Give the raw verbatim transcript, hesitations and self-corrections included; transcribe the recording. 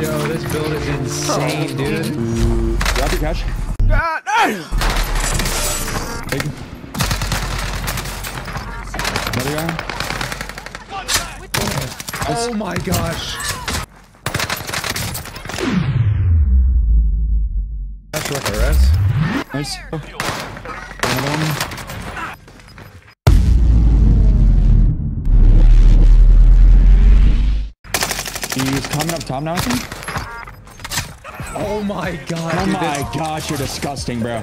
Yo, this build is insane, dude. Drop your cash. God, Take him. Another guy. Oh my gosh. That's what the rest. Nice. Oh. Another one. He's coming up top now, I think. Oh my god. Oh dude, my this gosh, you're disgusting, bro.